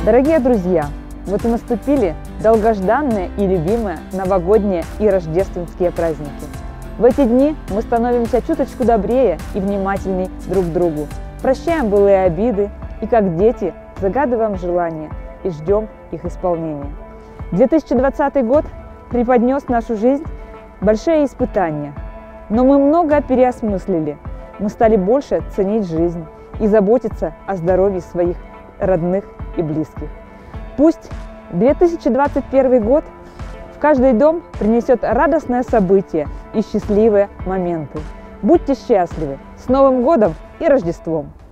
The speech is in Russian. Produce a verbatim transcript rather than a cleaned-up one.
Дорогие друзья, вот и наступили долгожданные и любимые новогодние и рождественские праздники. В эти дни мы становимся чуточку добрее и внимательней друг к другу, прощаем былые обиды и, как дети, загадываем желания и ждем их исполнения. две тысячи двадцатый год преподнес в нашу жизнь большие испытания, но мы много переосмыслили, мы стали больше ценить жизнь и заботиться о здоровье своих родных и близких. Пусть две тысячи двадцать первый год в каждый дом принесет радостное событие и счастливые моменты. Будьте счастливы! С Новым годом и Рождеством!